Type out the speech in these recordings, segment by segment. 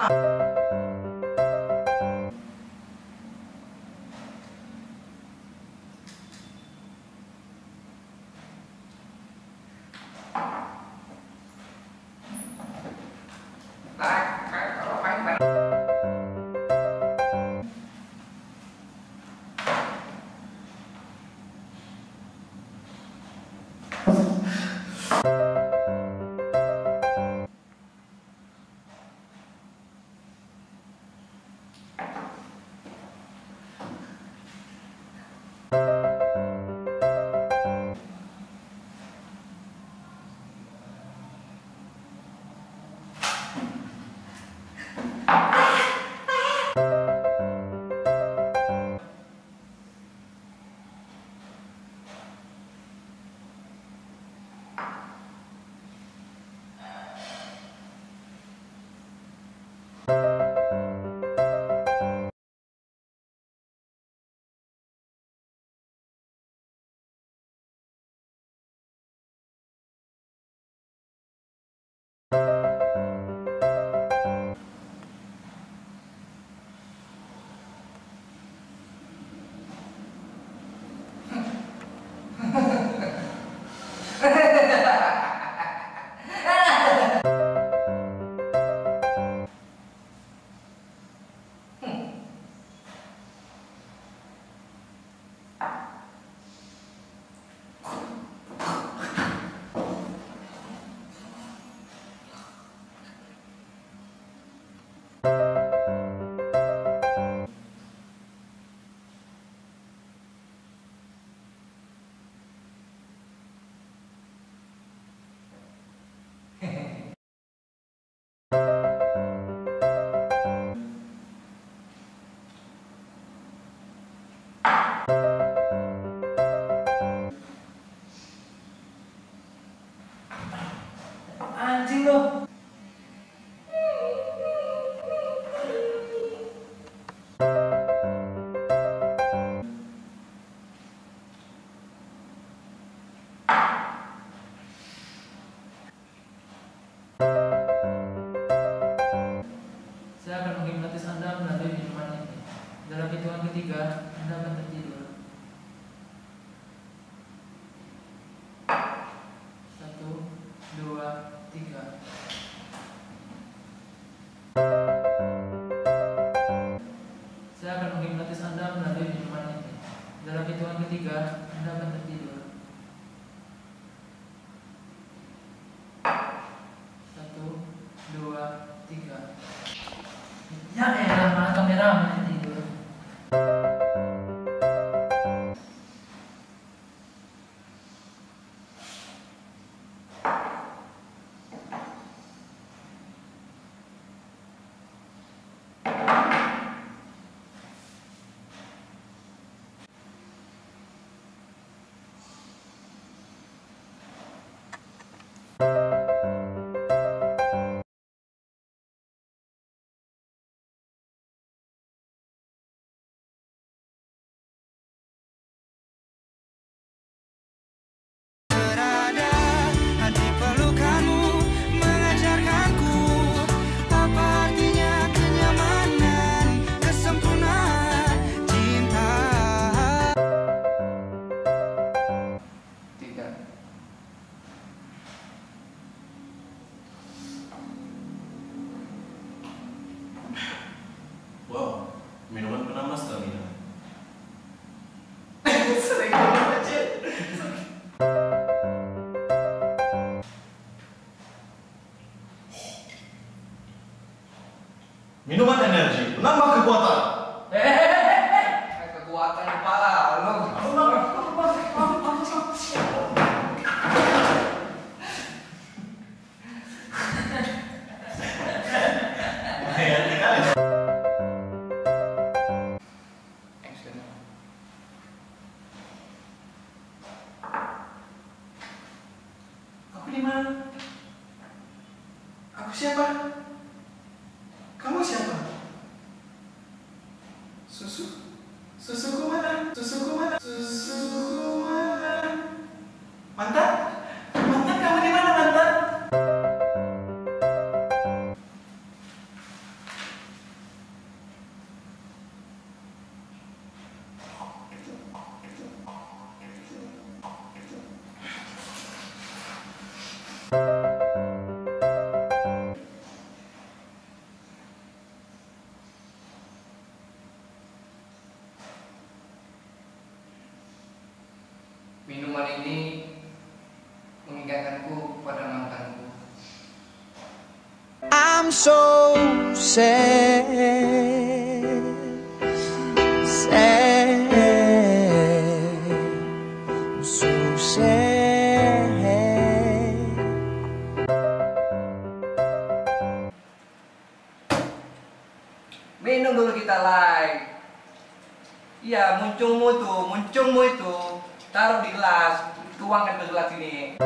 Anjing lo. Saya akan menghipnotis Anda melalui minuman ini. Dalam hitungan ketiga, Anda akan tertidur. 1, 2, 3. Saya akan menghipnotis Anda melalui minuman ini. Dalam hitungan ketiga, Anda akan tertidur. 1, 2, 3. Ya elah, mana kameramen tidur. Wow, minuman penambah stamina. Sering aja. Minuman energi, menambah kekuatan. Kekuatan kepala lo. Aku di mana? Aku siapa? Kamu siapa? Susuku mana? Susuku mana? Susuku mana? Mantan? Mantan kamu di mana mantan? kenanganku pada mantanku. I'm so sad, sad, so sad. Minum dulu kita like. Iya, muncungmu itu taruh di gelas, tuangkan ke gelas ini.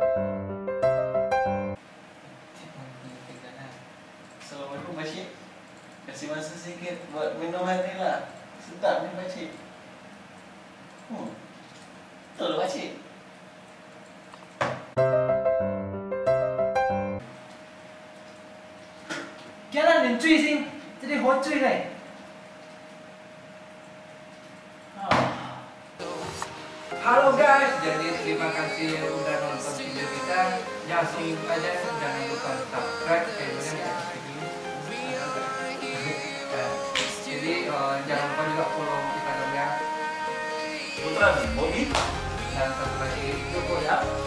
Assalamualaikum Pakcik. Kasih masa sedikit buat minuman ni lah. Sedap ni Pakcik. Betul Pakcik. Jangan yang cuy sih, jadi hot cuy lah. Halo guys, jadi terima kasih yang udah nonton video kita. Langsung aja, jangan lupa subscribe channelnya. Jadi jangan lupa juga follow Instagramnya. Putra Bobby. Dan satu lagi Joko ya.